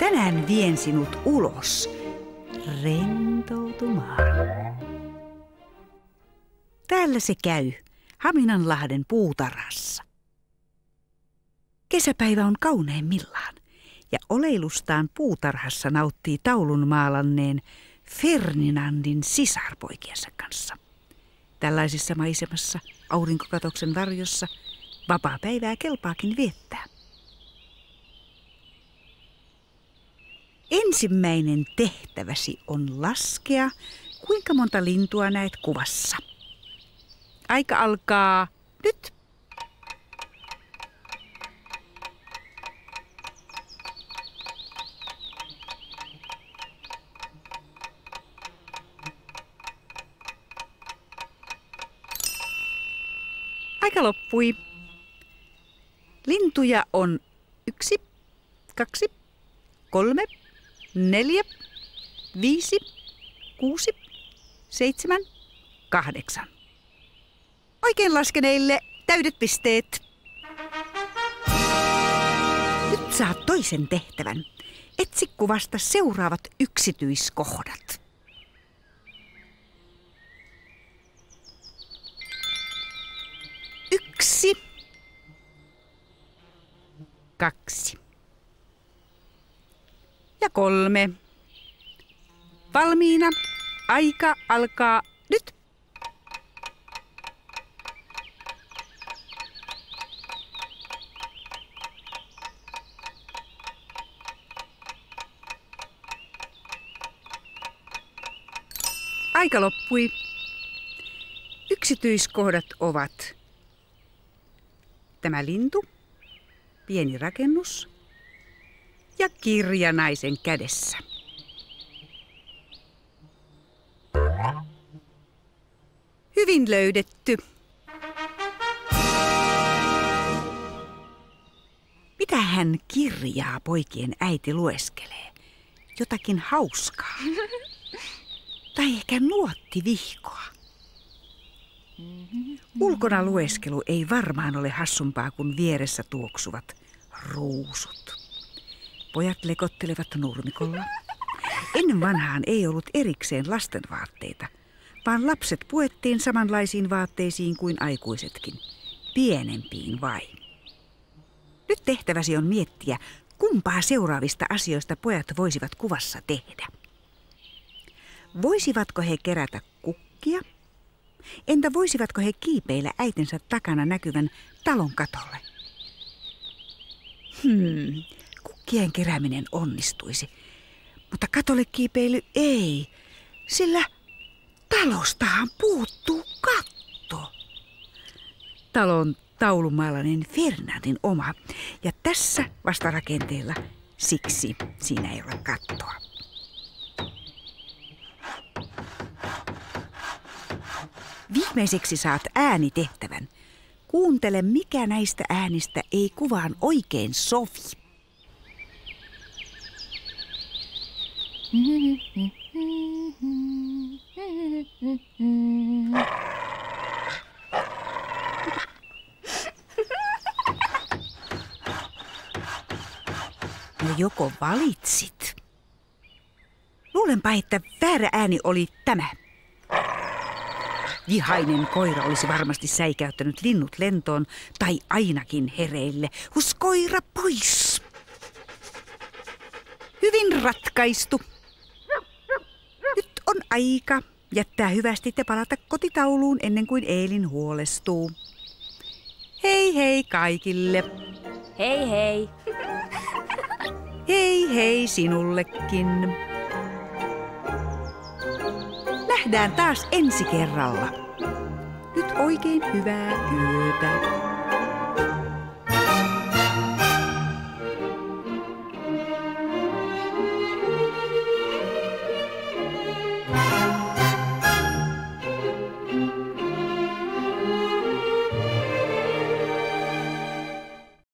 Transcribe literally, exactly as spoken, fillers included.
Tänään vien sinut ulos rentoutumaan. Täällä se käy, Haminanlahden puutarhassa. Kesäpäivä on kauneimmillaan ja oleilustaan puutarhassa nauttii taulun maalanneen Ferdinandin sisarpoikiensa kanssa. Tällaisessa maisemassa, aurinkokatoksen varjossa, vapaa päivää kelpaakin viettää. Ensimmäinen tehtäväsi on laskea, kuinka monta lintua näet kuvassa. Aika alkaa nyt. Aika loppui. Lintuja on yksi, kaksi, kolme, neljä, viisi, kuusi, seitsemän, kahdeksan. Oikein laskeneille täydet pisteet. Nyt saat toisen tehtävän. Etsi kuvasta seuraavat yksityiskohdat. Yksi. Kaksi. Ja kolme. Valmiina. Aika alkaa nyt. Aika loppui. Yksityiskohdat ovat tämä lintu, pieni rakennus ja kirja naisen kädessä. Hyvin löydetty. Mitähän kirjaa poikien äiti lueskelee? Jotakin hauskaa. Tai ehkä nuottivihkoa. Ulkona lueskelu ei varmaan ole hassumpaa kuin vieressä tuoksuvat ruusut. Pojat lekottelevat nurmikolla. Ennen vanhaan ei ollut erikseen lastenvaatteita, vaan lapset puettiin samanlaisiin vaatteisiin kuin aikuisetkin, pienempiin vain. Nyt tehtäväsi on miettiä, kumpaa seuraavista asioista pojat voisivat kuvassa tehdä. Voisivatko he kerätä kukkia? Entä voisivatko he kiipeillä äitinsä takana näkyvän talon katolle? Hmm, kukkien kerääminen onnistuisi, mutta katolle kiipeily ei, sillä talostahan puuttuu katto. Talon taulumaalainen Ferdinandin oma, ja tässä vasta rakenteella, siksi siinä ei ole kattoa. Viimeiseksi saat äänitehtävän. Kuuntele, mikä näistä äänistä ei kuvaan oikein sovi. No joko valitsit? Luulenpa, että väärä ääni oli tämä. Vihainen koira olisi varmasti säikäyttänyt linnut lentoon tai ainakin hereille. Hus koira pois! Hyvin ratkaistu. Nyt on aika jättää hyvästi ja palata kotitauluun ennen kuin Eelin huolestuu. Hei hei kaikille. Hei hei. Hei hei sinullekin. Nähdään taas ensi kerralla. Nyt oikein hyvää yötä.